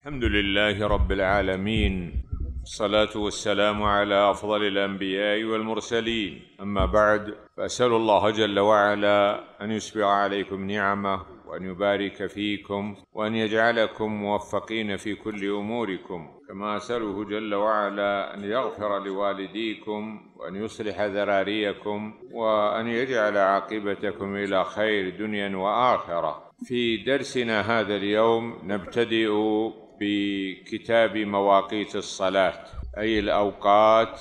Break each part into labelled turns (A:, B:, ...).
A: الحمد لله رب العالمين، الصلاة والسلام على أفضل الأنبياء والمرسلين. أما بعد، فأسأل الله جل وعلا أن يسبغ عليكم نعمه وأن يبارك فيكم وأن يجعلكم موفقين في كل أموركم، كما أسأله جل وعلا أن يغفر لوالديكم وأن يصلح ذراريكم وأن يجعل عاقبتكم إلى خير دنيا وآخرة. في درسنا هذا اليوم نبتدئ بكتاب مواقيت الصلاة، أي الأوقات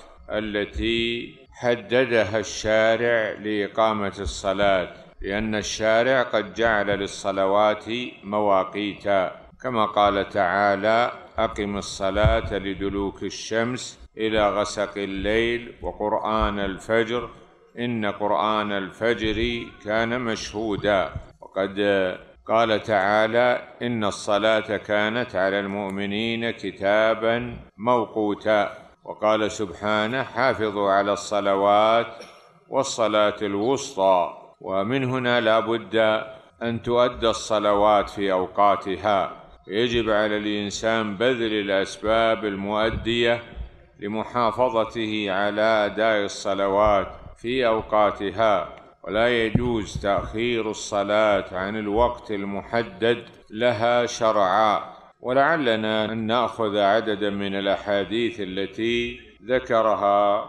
A: التي حددها الشارع لإقامة الصلاة، لأن الشارع قد جعل للصلوات مواقيتا، كما قال تعالى: أقم الصلاة لدلوك الشمس إلى غسق الليل وقرآن الفجر إن قرآن الفجر كان مشهودا. وقد قال تعالى: إن الصلاة كانت على المؤمنين كتابا موقوتا. وقال سبحانه: حافظوا على الصلوات والصلاة الوسطى. ومن هنا لا بد أن تؤدى الصلوات في أوقاتها، ويجب على الإنسان بذل الأسباب المؤدية لمحافظته على أداء الصلوات في أوقاتها، ولا يجوز تأخير الصلاة عن الوقت المحدد لها شرعا. ولعلنا أن نأخذ عددا من الأحاديث التي ذكرها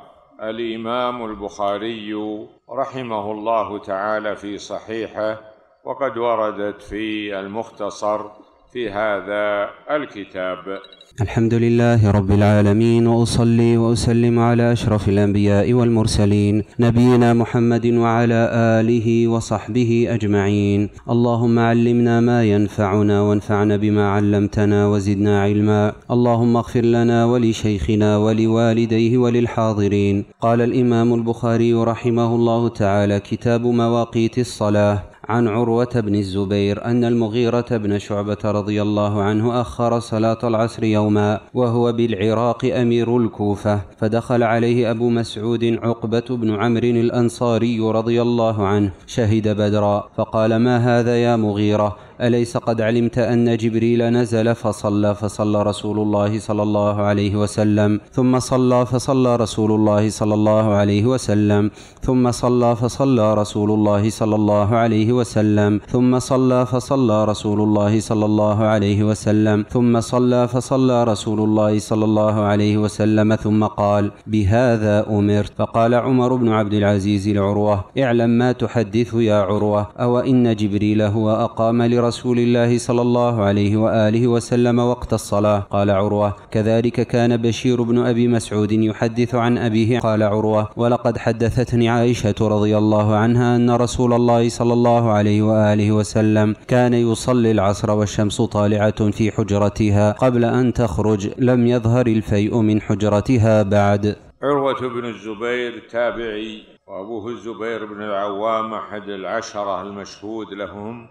A: الإمام البخاري رحمه الله تعالى في صحيحه، وقد وردت في المختصر في هذا الكتاب.
B: الحمد لله رب العالمين، وأصلي وأسلم على أشرف الأنبياء والمرسلين، نبينا محمد وعلى آله وصحبه أجمعين. اللهم علمنا ما ينفعنا وانفعنا بما علمتنا وزدنا علما. اللهم اغفر لنا ولشيخنا ولوالديه وللحاضرين. قال الإمام البخاري رحمه الله تعالى: كتاب مواقيت الصلاة. عن عروة بن الزبير أن المغيرة بن شعبة رضي الله عنه أخر صلاة العصر يوما وهو بالعراق أمير الكوفة، فدخل عليه أبو مسعود عقبة بن عمرو الأنصاري رضي الله عنه شهد بدرا، فقال: ما هذا يا مغيرة؟ أليس قد علمت أن جبريل نزل فصلى رسول الله صلى الله عليه وسلم، ثم صلى فصلى رسول الله صلى الله عليه وسلم، ثم صلى فصلى رسول الله صلى الله عليه وسلم، ثم صلى فصلى رسول الله صلى الله عليه وسلم، ثم صلى فصلى رسول الله صلى الله عليه وسلم، ثم قال: بهذا أمرت. فقال عمر بن عبد العزيز لعروة: اعلم ما تحدث يا عروة، أو إن جبريل هو أقام لرسول الله صلى الله عليه وآله وسلم وقت الصلاة؟ قال عروة: كذلك كان بشير بن أبي مسعود يحدث عن أبيه. قال عروة: ولقد حدثتني عائشة رضي الله عنها أن رسول الله صلى الله عليه وآله وسلم كان يصلي العصر والشمس طالعة في حجرتها قبل أن تخرج، لم يظهر الفيء من حجرتها بعد.
A: عروة بن الزبير تابعي، وأبوه الزبير بن العوام أحد العشرة المشهود لهم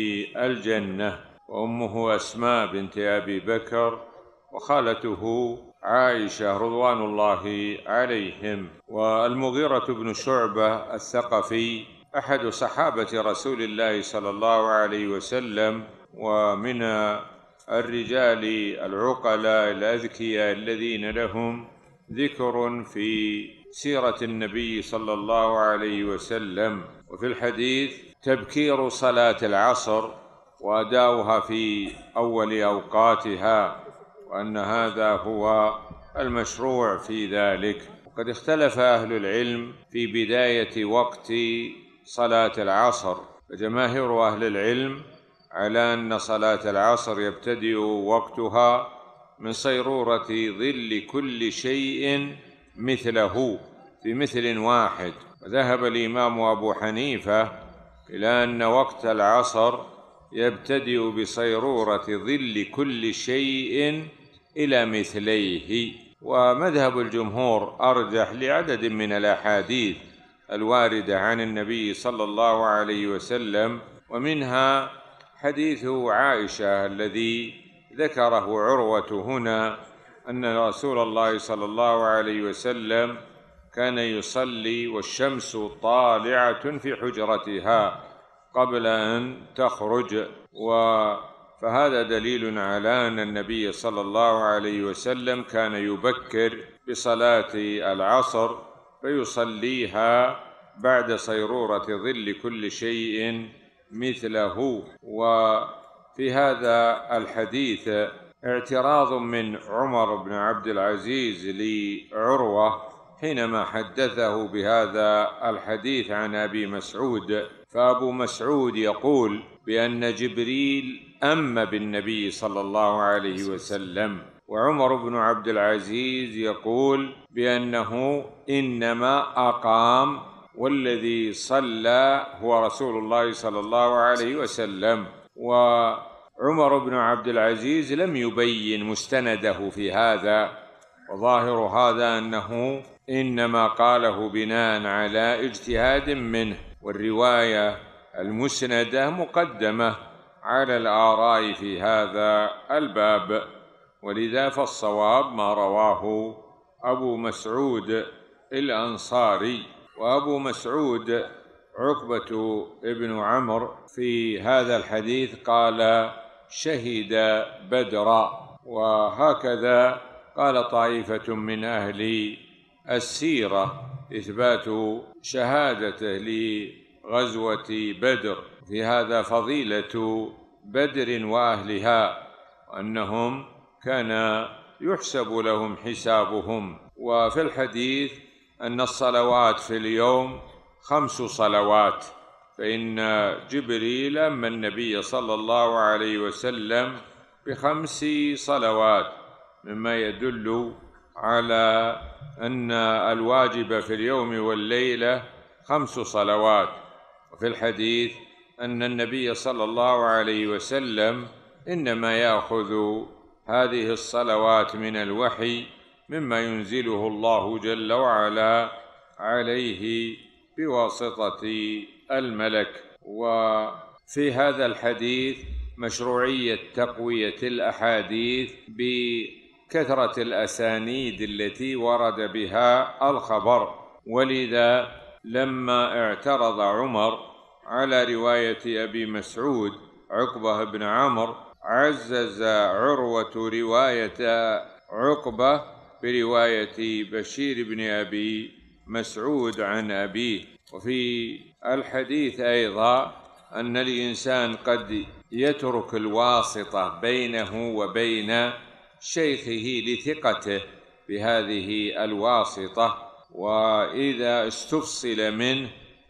A: بالجنة، وأمه أسماء بنت أبي بكر، وخالته عائشة رضوان الله عليهم. والمغيرة بن شعبة الثقفي أحد صحابة رسول الله صلى الله عليه وسلم، ومن الرجال العقلاء الأذكياء الذين لهم ذكر في سيرة النبي صلى الله عليه وسلم. وفي الحديث تبكير صلاة العصر وأداؤها في أول أوقاتها، وأن هذا هو المشروع في ذلك. وقد اختلف أهل العلم في بداية وقت صلاة العصر، فجماهير أهل العلم على أن صلاة العصر يبتدئ وقتها من صيرورة ظل كل شيء مثله بمثل واحد. وذهب الإمام أبو حنيفة إلى أن وقت العصر يبتدئ بصيرورة ظل كل شيء إلى مثليه. ومذهب الجمهور أرجح لعدد من الأحاديث الواردة عن النبي صلى الله عليه وسلم، ومنها حديث عائشة الذي ذكره عروة هنا، أن رسول الله صلى الله عليه وسلم كان يصلي والشمس طالعة في حجرتها قبل أن تخرج، فهذا دليل على أن النبي صلى الله عليه وسلم كان يبكر بصلاة العصر فيصليها بعد صيرورة ظل كل شيء مثله. وفي هذا الحديث اعتراض من عمر بن عبد العزيز لعروة حينما حدثه بهذا الحديث عن أبي مسعود، فأبو مسعود يقول بأن جبريل أم بالنبي صلى الله عليه وسلم، وعمر بن عبد العزيز يقول بأنه إنما أقام والذي صلى هو رسول الله صلى الله عليه وسلم. وعمر بن عبد العزيز لم يبين مستنده في هذا، وظاهر هذا أنه إنما قاله بناء على اجتهاد منه، والرواية المسندة مقدمة على الآراء في هذا الباب، ولذا فالصواب ما رواه أبو مسعود الأنصاري. وأبو مسعود عقبة ابن عمرو في هذا الحديث قال شهد بدرا، وهكذا قال طائفة من أهل السيرة إثبات شهادته لغزوة بدر، في هذا فضيلة بدر وأهلها، وأنهم كان يحسب لهم حسابهم. وفي الحديث أن الصلوات في اليوم 5 صلوات، فإن جبريل أما النبي صلى الله عليه وسلم ب5 صلوات، مما يدل على أن الواجب في اليوم والليلة 5 صلوات. وفي الحديث أن النبي صلى الله عليه وسلم إنما يأخذ هذه الصلوات من الوحي مما ينزله الله جل وعلا عليه بواسطة الملك. وفي هذا الحديث مشروعية تقوية الأحاديث بكثرة الأسانيد التي ورد بها الخبر، ولذا لما اعترض عمر على رواية أبي مسعود عقبة بن عمرو عزز عروة رواية عقبة برواية بشير بن أبي مسعود عن أبيه. وفي الحديث أيضا أن الإنسان قد يترك الواسطة بينه وبين شيخه لثقته بهذه الواسطة، وإذا استفصل منه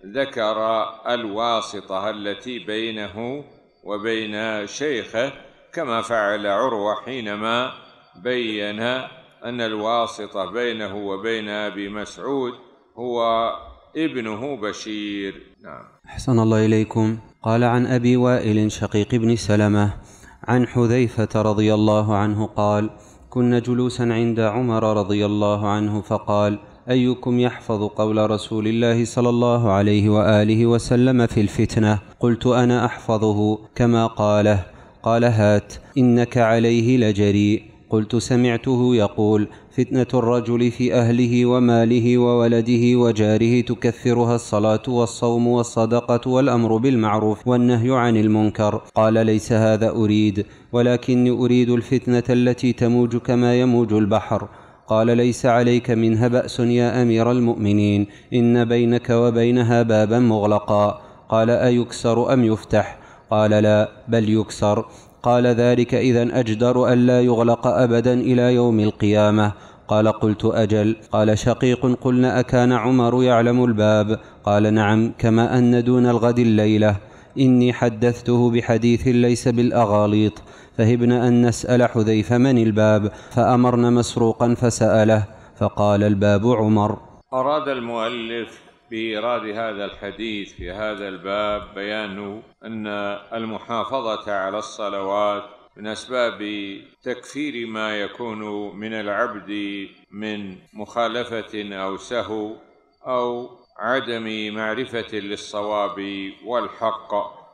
A: ذكر الواسطة التي بينه وبين شيخه، كما فعل عروة حينما بين أن الواسطة بينه وبين أبي مسعود هو ابنه بشير. نعم.
B: أحسن الله إليكم. قال عن أبي وائل شقيق بن سلمة عن حذيفة رضي الله عنه قال: كنا جلوسا عند عمر رضي الله عنه فقال: أيكم يحفظ قول رسول الله صلى الله عليه وآله وسلم في الفتنة؟ قلت: أنا أحفظه كما قاله. قال: هات، إنك عليه لجريء. قلت: سمعته يقول: فتنة الرجل في أهله وماله وولده وجاره تكفرها الصلاة والصوم والصدقة والأمر بالمعروف والنهي عن المنكر. قال: ليس هذا أريد، ولكني أريد الفتنة التي تموج كما يموج البحر. قال: ليس عليك منها بأس يا أمير المؤمنين، إن بينك وبينها بابا مغلقا. قال: أيكسر أم يفتح؟ قال: لا، بل يكسر. قال: ذلك إذن أجدر أن لا يغلق أبدا إلى يوم القيامة. قال: قلت: أجل. قال شقيق: قلنا: أكان عمر يعلم الباب؟ قال: نعم، كما أن دون الغد الليلة. إني حدثته بحديث ليس بالأغاليط. فهبنا أن نسأل حذيفة من الباب، فأمرنا مسروقا فسأله، فقال: الباب عمر.
A: أراد المؤلف بإيراد هذا الحديث في هذا الباب بيان أن المحافظة على الصلوات من أسباب تكفير ما يكون من العبد من مخالفة أو سهو أو عدم معرفة للصواب والحق.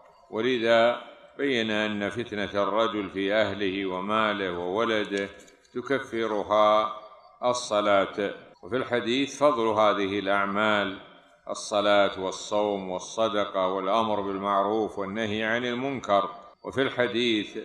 A: ولذا بين أن فتنة الرجل في أهله وماله وولده تكفرها الصلاة. وفي الحديث فضل هذه الأعمال: الصلاة والصوم والصدقة والأمر بالمعروف والنهي عن المنكر. وفي الحديث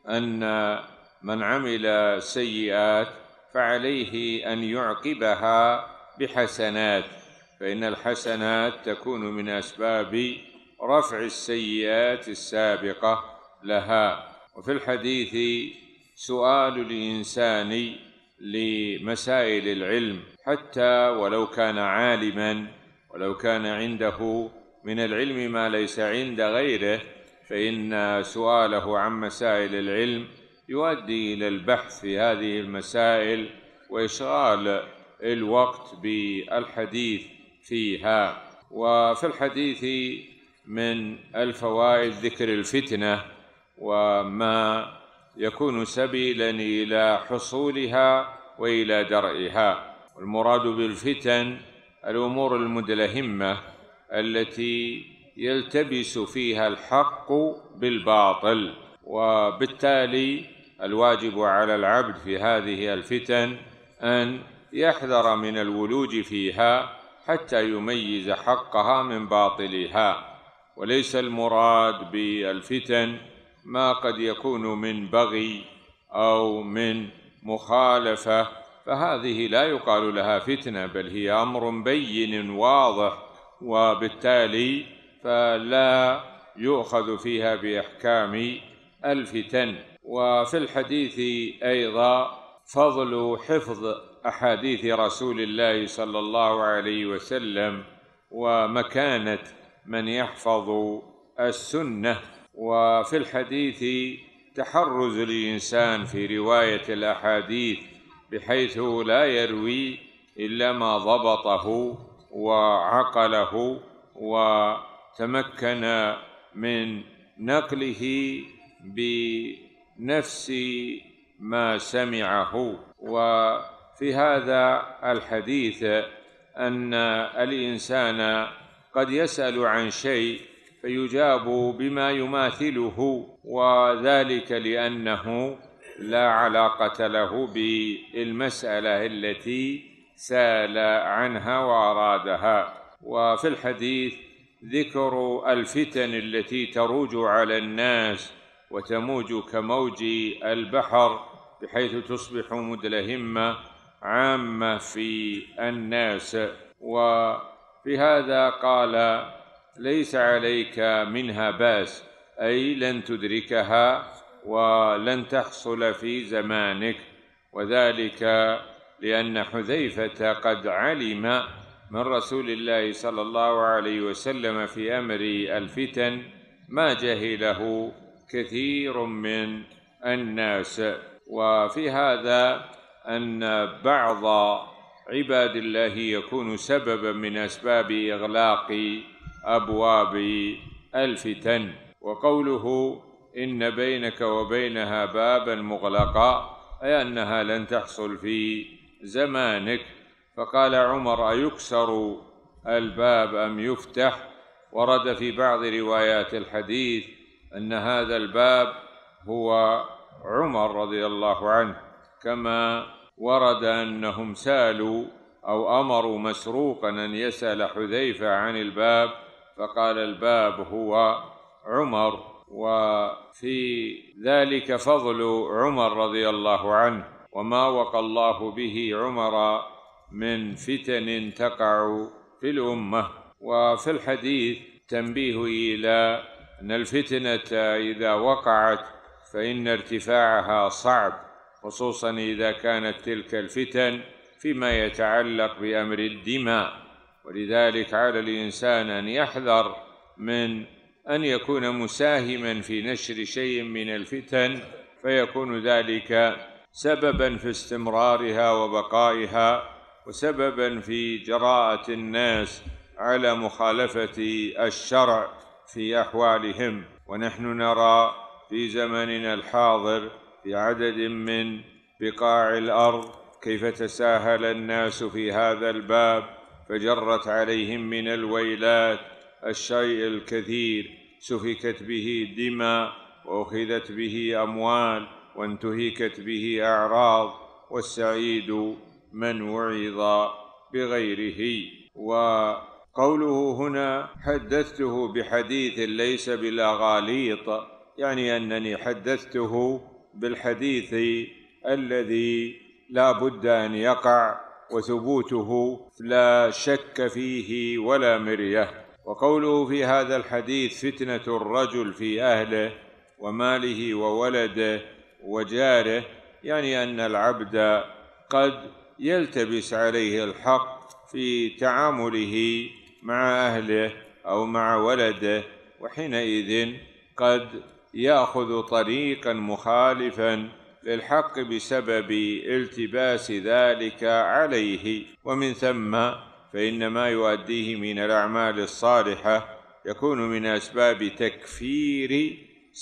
A: أن من عمل سيئات فعليه أن يعقبها بحسنات، فإن الحسنات تكون من أسباب رفع السيئات السابقة لها. وفي الحديث سؤال الإنسان لمسائل العلم حتى ولو كان عالما، ولو كان عنده من العلم ما ليس عند غيره، فإن سؤاله عن مسائل العلم يؤدي إلى البحث في هذه المسائل وإشغال الوقت بالحديث فيها. وفي الحديث من الفوائد ذكر الفتنة وما يكون سبيلا إلى حصولها وإلى درئها. والمراد بالفتن الأمور المدلهمة التي يلتبس فيها الحق بالباطل، وبالتالي الواجب على العبد في هذه الفتن أن يحذر من الولوج فيها حتى يميز حقها من باطلها. وليس المراد بالفتن ما قد يكون من بغي أو من مخالفة، فهذه لا يقال لها فتنة، بل هي أمر بين واضح، وبالتالي فلا يؤخذ فيها بأحكام الفتن. وفي الحديث أيضا فضل حفظ أحاديث رسول الله صلى الله عليه وسلم ومكانة من يحفظ السنة. وفي الحديث تحرز الإنسان في رواية الأحاديث بحيث لا يروي إلا ما ضبطه وعقله وتمكن من نقله بنفس ما سمعه. وفي هذا الحديث أن الإنسان قد يسأل عن شيء فيجاب بما يماثله، وذلك لأنه لا علاقة له بالمسألة التي سأل عنها وأرادها. وفي الحديث ذكر الفتن التي تروج على الناس وتموج كموج البحر بحيث تصبح مدلهمة عامة في الناس. وفي هذا قال: ليس عليك منها بأس، أي لن تدركها ولن تحصل في زمانك. وذلك لأن حذيفة قد علم من رسول الله صلى الله عليه وسلم في أمر الفتن ما جهله كثير من الناس. وفي هذا أن بعض عباد الله يكون سببا من أسباب إغلاق أبواب الفتن. وقوله إن بينك وبينها بابا مغلقا أي أنها لن تحصل في زمانك. فقال عمر: أيكسر الباب أم يفتح؟ ورد في بعض روايات الحديث أن هذا الباب هو عمر رضي الله عنه، كما ورد أنهم سألوا أو أمروا مسروقا أن يسأل حذيفة عن الباب فقال: الباب هو عمر. وفي ذلك فضل عمر رضي الله عنه وما وقى الله به عمر من فتن تقع في الأمة. وفي الحديث تنبيه إلى أن الفتنة إذا وقعت فإن ارتفاعها صعب، خصوصا إذا كانت تلك الفتن فيما يتعلق بأمر الدماء. ولذلك على الإنسان أن يحذر من أن يكون مساهما في نشر شيء من الفتن فيكون ذلك سببا في استمرارها وبقائها، وسببا في جراءة الناس على مخالفة الشرع في أحوالهم. ونحن نرى في زمننا الحاضر في عدد من بقاع الأرض كيف تساهل الناس في هذا الباب، فجرت عليهم من الويلات الشيء الكثير، سفكت به دماء وأخذت به أموال وانتهكت به أعراض، والسعيد من وعظ بغيره. وقوله هنا: حدثته بحديث ليس بالأغاليط، يعني أنني حدثته بالحديث الذي لا بد أن يقع وثبوته لا شك فيه ولا مرية. وقوله في هذا الحديث فتنة الرجل في أهله وماله وولده وجاره، يعني أن العبد قد يلتبس عليه الحق في تعامله مع أهله أو مع ولده، وحينئذ قد يأخذ طريقا مخالفا للحق بسبب التباس ذلك عليه، ومن ثم فإن ما يؤديه من الأعمال الصالحة يكون من أسباب تكفير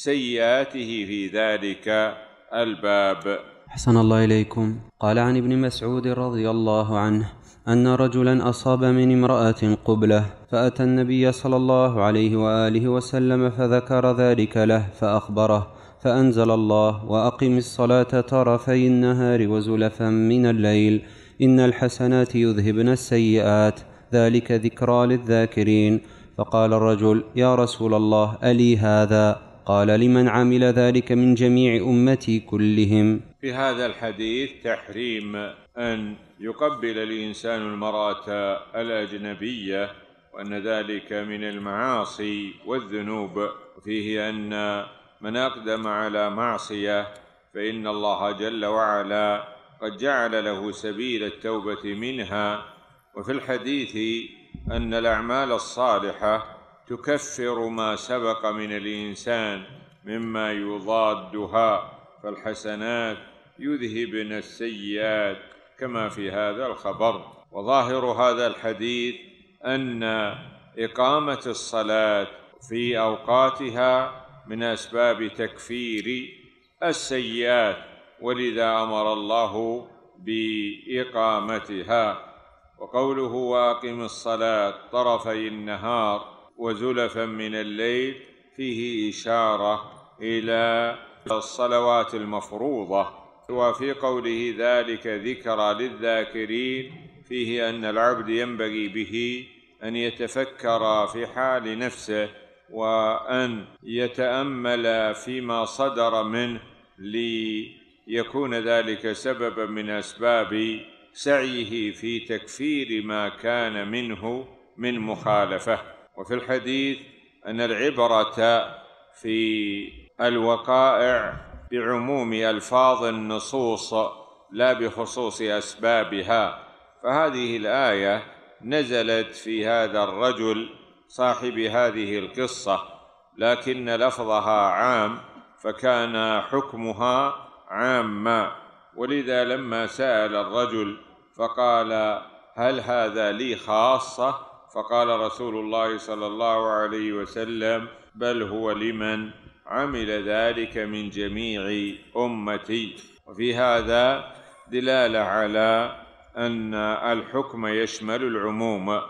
A: سيئاته في ذلك الباب.
B: أحسن الله إليكم. قال عن ابن مسعود رضي الله عنه أن رجلا أصاب من امرأة قبلة، فأتى النبي صلى الله عليه وآله وسلم فذكر ذلك له فأخبره، فأنزل الله: وأقم الصلاة طرفي النهار وزلفا من الليل إن الحسنات يذهبن السيئات ذلك ذكرى للذاكرين. فقال الرجل: يا رسول الله ألي هذا؟ قال: لمن عمل ذلك من جميع أمتي كلهم.
A: في هذا الحديث تحريم أن يقبل الإنسان المرأة الأجنبية، وأن ذلك من المعاصي والذنوب، وفيه أن من أقدم على معصية فإن الله جل وعلا قد جعل له سبيل التوبة منها. وفي الحديث أن الأعمال الصالحة تكفر ما سبق من الإنسان مما يضادها، فالحسنات يذهبن السيئات كما في هذا الخبر. وظاهر هذا الحديث أن إقامة الصلاة في أوقاتها من أسباب تكفير السيئات، ولذا أمر الله بإقامتها. وقوله: وأقم الصلاة طرفي النهار وزلفا من الليل فيه إشارة إلى الصلوات المفروضة. وفي قوله ذلك ذكرى للذاكرين فيه أن العبد ينبغي به أن يتفكر في حال نفسه وأن يتأمل فيما صدر منه ليكون ذلك سببا من أسباب سعيه في تكفير ما كان منه من مخالفة. وفي الحديث أن العبرة في الوقائع بعموم ألفاظ النصوص لا بخصوص أسبابها، فهذه الآية نزلت في هذا الرجل صاحب هذه القصة، لكن لفظها عام فكان حكمها عاما، ولذا لما سأل الرجل فقال: هل هذا لي خاصة؟ فقال رسول الله صلى الله عليه وسلم: بل هو لمن عمل ذلك من جميع أمتي. وفي هذا دلالة على أن الحكم يشمل العموم.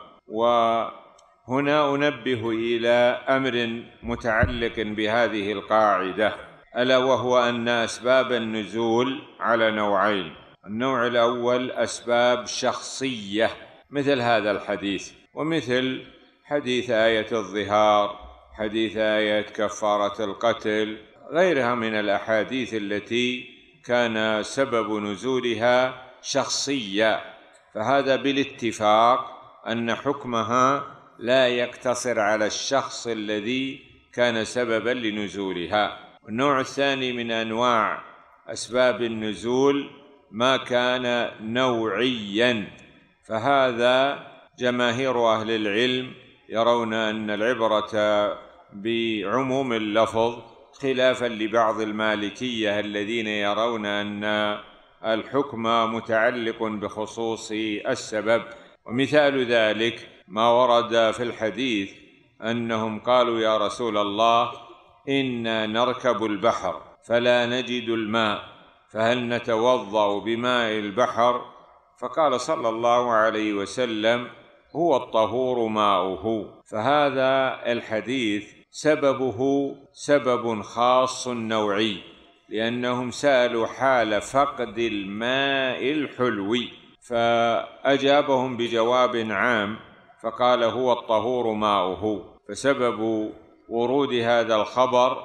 A: وهنا أنبه إلى أمر متعلق بهذه القاعدة، ألا وهو أن أسباب النزول على نوعين: النوع الأول أسباب شخصية مثل هذا الحديث، ومثل حديث آية الظهار، حديث آية كفارة القتل، غيرها من الأحاديث التي كان سبب نزولها شخصية، فهذا بالاتفاق أن حكمها لا يقتصر على الشخص الذي كان سببا لنزولها. النوع الثاني من أنواع أسباب النزول ما كان نوعيا، فهذا جماهير أهل العلم يرون أن العبرة بعموم اللفظ، خلافا لبعض المالكية الذين يرون أن الحكم متعلق بخصوص السبب. ومثال ذلك ما ورد في الحديث أنهم قالوا: يا رسول الله إنا نركب البحر فلا نجد الماء، فهل نتوضأ بماء البحر؟ فقال صلى الله عليه وسلم: هو الطهور ماؤه. فهذا الحديث سببه سبب خاص نوعي، لأنهم سألوا حال فقد الماء الحلوي، فأجابهم بجواب عام فقال: هو الطهور ماؤه. فسبب ورود هذا الخبر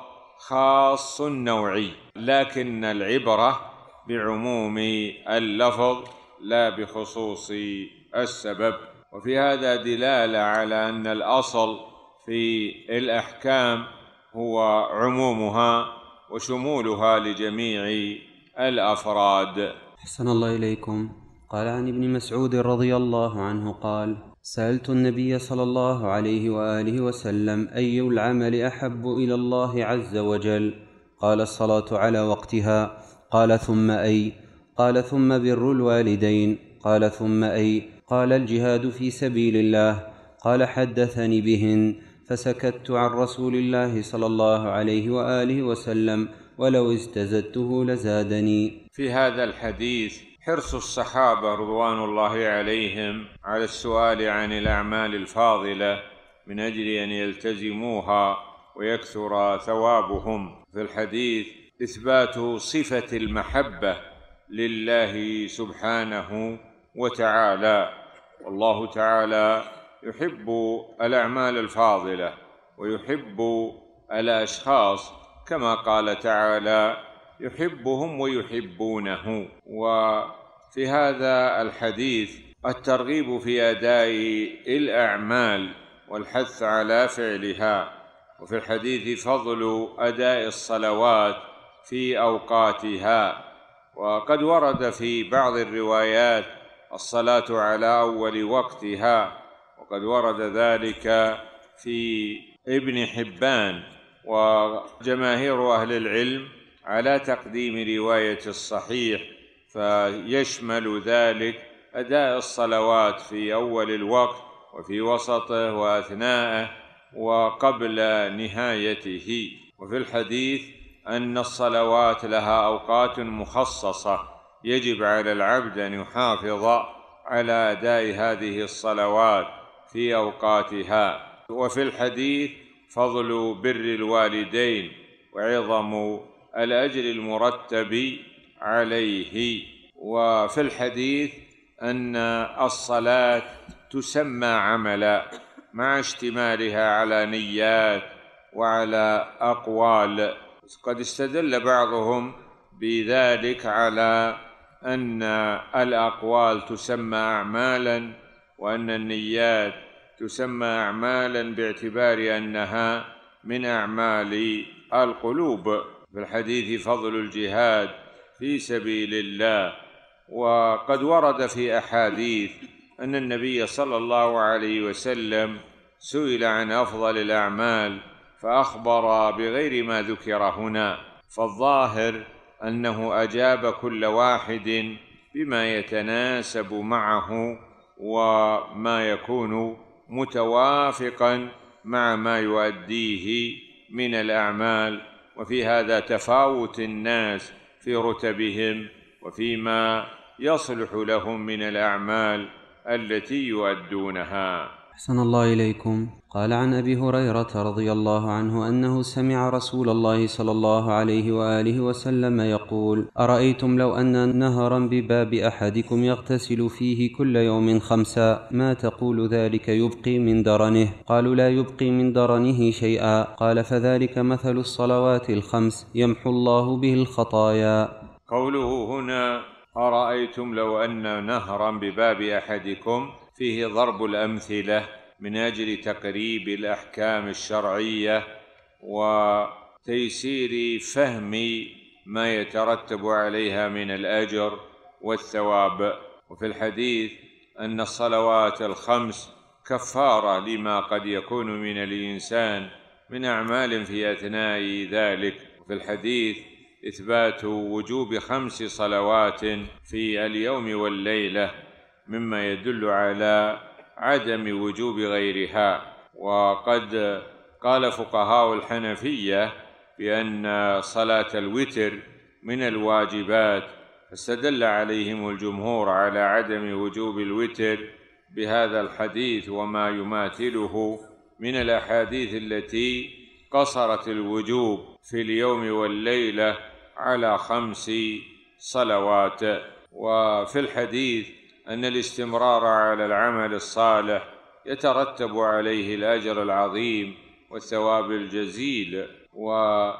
A: خاص نوعي، لكن العبرة بعموم اللفظ لا بخصوص السبب. وفي هذا دلالة على أن الأصل في الأحكام هو عمومها وشمولها لجميع الأفراد.
B: أحسن الله إليكم. قال عن ابن مسعود رضي الله عنه قال: سألت النبي صلى الله عليه وآله وسلم: أي العمل أحب إلى الله عز وجل؟ قال: الصلاة على وقتها. قال: ثم أي؟ قال: ثم بر الوالدين. قال: ثم أي؟ قال: الجهاد في سبيل الله. قال: حدثني بهن، فسكت عن رسول الله صلى الله عليه وآله وسلم، ولو استزدته لزادني.
A: في هذا الحديث حرص الصحابة رضوان الله عليهم على السؤال عن الأعمال الفاضلة من أجل أن يلتزموها ويكثر ثوابهم. في الحديث إثبات صفة المحبة لله سبحانه وتعالى، والله تعالى يحب الأعمال الفاضلة ويحب الأشخاص، كما قال تعالى: يحبهم ويحبونه. وفي هذا الحديث الترغيب في أداء الأعمال والحث على فعلها. وفي الحديث فضل أداء الصلوات في أوقاتها. وقد ورد في بعض الروايات الصلاة على أول وقتها، وقد ورد ذلك في ابن حبان وجماهير أهل العلم على تقديم رواية الصحيح، فيشمل ذلك أداء الصلوات في أول الوقت وفي وسطه وأثناءه وقبل نهايته. وفي الحديث أن الصلوات لها أوقات مخصصة يجب على العبد أن يحافظ على أداء هذه الصلوات في أوقاتها. وفي الحديث فضل بر الوالدين وعظم الأجر المرتب عليه. وفي الحديث أن الصلاة تسمى عملا مع اشتمالها على نيات وعلى أقوال. قد استدل بعضهم بذلك على أن الأقوال تسمى أعمالا وأن النيات تسمى أعمالا باعتبار أنها من أعمال القلوب. في الحديث فضل الجهاد في سبيل الله. وقد ورد في أحاديث أن النبي صلى الله عليه وسلم سئل عن أفضل الأعمال فأخبر بغير ما ذكر هنا، فالظاهر أنه أجاب كل واحد بما يتناسب معه وما يكون متوافقا مع ما يؤديه من الأعمال. وفي هذا تفاوت الناس في رتبهم وفيما يصلح لهم من الأعمال التي يؤدونها.
B: أحسن الله إليكم. قال عن أبي هريرة رضي الله عنه أنه سمع رسول الله صلى الله عليه وآله وسلم يقول: أرأيتم لو أن نهرا بباب أحدكم يغتسل فيه كل يوم 5، ما تقول ذلك يبقي من درنه؟ قالوا: لا يبقي من درنه شيئا. قال: فذلك مثل الصلوات 5 يمحو الله به الخطايا.
A: قوله هنا: أرأيتم لو أن نهرا بباب أحدكم، فيه ضرب الأمثلة من أجل تقريب الأحكام الشرعية وتيسير فهم ما يترتب عليها من الأجر والثواب. وفي الحديث أن الصلوات 5 كفارة لما قد يكون من الإنسان من أعمال في أثناء ذلك. وفي الحديث إثبات وجوب 5 صلوات في اليوم والليلة، مما يدل على عدم وجوب غيرها. وقد قال فقهاء الحنفية بأن صلاة الوتر من الواجبات، فاستدل عليهم الجمهور على عدم وجوب الوتر بهذا الحديث وما يماثله من الأحاديث التي قصرت الوجوب في اليوم والليلة على 5 صلوات. وفي الحديث أن الاستمرار على العمل الصالح يترتب عليه الأجر العظيم والثواب الجزيل. وفي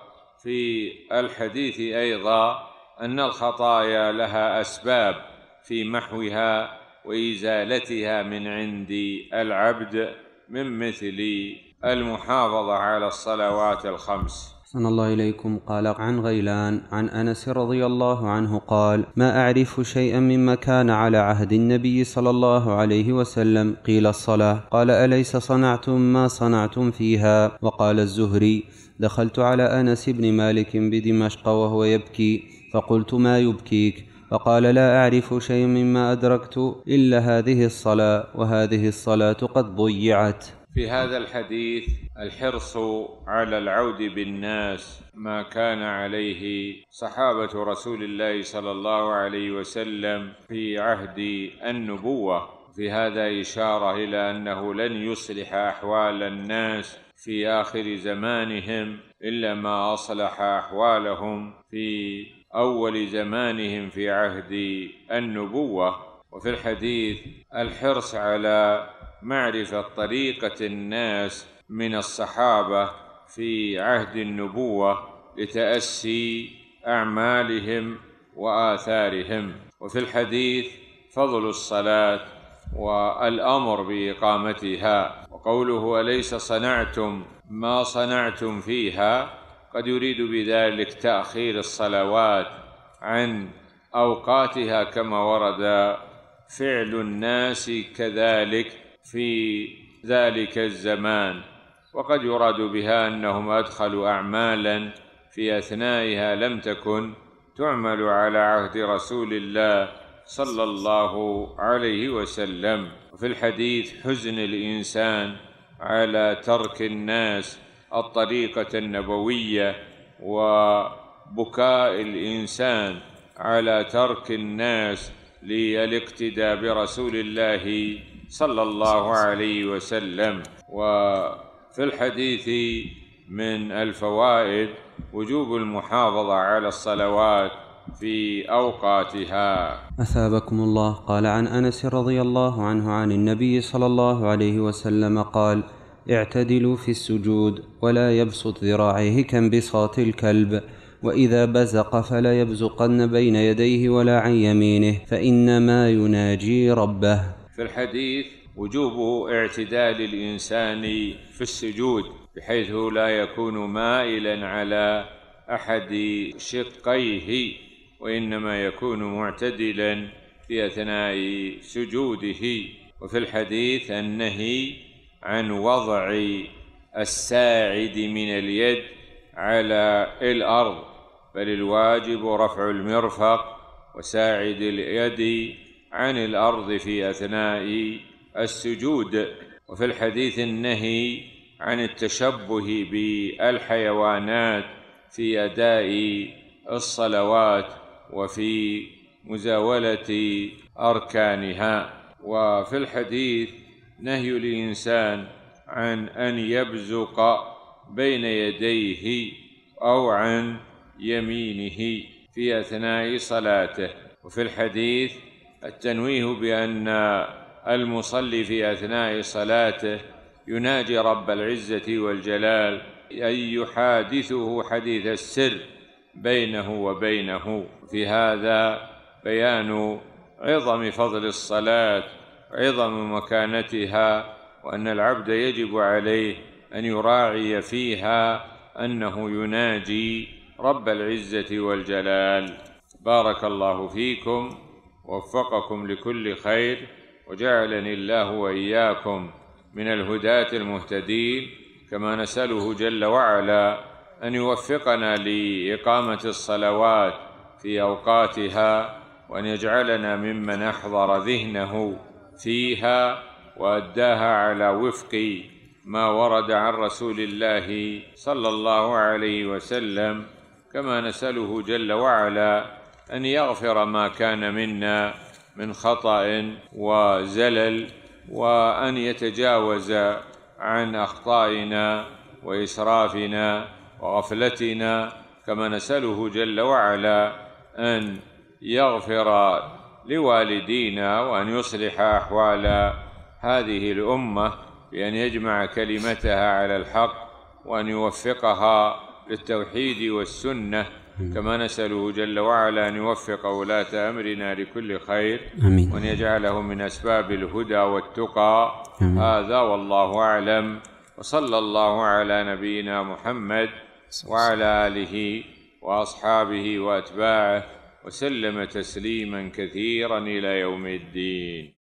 A: في الحديث أيضا أن الخطايا لها أسباب في محوها وإزالتها من عند العبد، من مثل المحافظة على الصلوات الخمس.
B: أحسن الله إليكم. قال عن غيلان عن أنس رضي الله عنه قال: ما أعرف شيئا مما كان على عهد النبي صلى الله عليه وسلم. قيل: الصلاة. قال: أليس صنعتم ما صنعتم فيها؟ وقال الزهري: دخلت على أنس بن مالك بدمشق وهو يبكي، فقلت: ما يبكيك؟ فقال: لا أعرف شيئا مما أدركت إلا هذه الصلاة، وهذه الصلاة قد ضيعت.
A: في هذا الحديث الحرص على العود بالناس ما كان عليه صحابة رسول الله صلى الله عليه وسلم في عهد النبوة. في هذا إشارة إلى أنه لن يصلح أحوال الناس في آخر زمانهم إلا ما أصلح أحوالهم في أول زمانهم في عهد النبوة. وفي الحديث الحرص على معرفة طريقة الناس من الصحابة في عهد النبوة لتأسي أعمالهم وآثارهم. وفي الحديث فضل الصلاة والأمر بإقامتها، وقوله: أليس صنعتم ما صنعتم فيها، قد يريد بذلك تأخير الصلوات عن أوقاتها كما ورد فعل الناس كذلك في ذلك الزمان، وقد يراد بها أنهم أدخلوا أعمالا في أثنائها لم تكن تعمل على عهد رسول الله صلى الله عليه وسلم. وفي الحديث حزن الإنسان على ترك الناس الطريقة النبوية، وبكاء الإنسان على ترك الناس للاقتداء برسول الله صلى الله عليه وسلم. وفي الحديث من الفوائد وجوب المحافظة على الصلوات في أوقاتها.
B: أثابكم الله. قال عن أنس رضي الله عنه عن النبي صلى الله عليه وسلم قال: اعتدلوا في السجود، ولا يبسط ذراعيه كانبساط الكلب، وإذا بزق فلا يبزقن بين يديه ولا عن يمينه، فإنما يناجي ربه.
A: في الحديث وجوب اعتدال الإنسان في السجود، بحيث لا يكون مائلا على أحد شقيه، وإنما يكون معتدلا في أثناء سجوده. وفي الحديث النهي عن وضع الساعد من اليد على الأرض، بل الواجب رفع المرفق وساعد اليد عن الأرض في أثناء السجود. وفي الحديث النهي عن التشبه بالحيوانات في أداء الصلوات وفي مزاولة أركانها. وفي الحديث نهي الإنسان عن أن يبزق بين يديه أو عن يمينه في أثناء صلاته. وفي الحديث التنويه بأن المصلي في أثناء صلاته يناجي رب العزة والجلال، أن يحادثه حديث السر بينه وبينه. في هذا بيان عظم فضل الصلاة، عظم مكانتها، وأن العبد يجب عليه أن يراعي فيها أنه يناجي رب العزة والجلال. بارك الله فيكم، ووفقكم لكل خير، وجعلني الله وإياكم من الهداة المهتدين، كما نسأله جل وعلا أن يوفقنا لإقامة الصلوات في أوقاتها، وأن يجعلنا ممن أحضر ذهنه فيها وأداها على وفق ما ورد عن رسول الله صلى الله عليه وسلم. كما نسأله جل وعلا أن يغفر ما كان منا من خطأ وزلل، وأن يتجاوز عن أخطائنا وإسرافنا وغفلتنا. كما نسأله جل وعلا أن يغفر لوالدينا، وأن يصلح أحوال هذه الأمة، بأن يجمع كلمتها على الحق، وأن يوفقها للتوحيد والسنة، كما نسأله جل وعلا أن يوفق ولاة أمرنا لكل خير،
B: آمين.
A: وأن يجعله من أسباب الهدى والتقى.
B: آمين.
A: هذا والله أعلم، وصلى الله على نبينا محمد وعلى آله وأصحابه وأتباعه وسلم تسليما كثيرا إلى يوم الدين.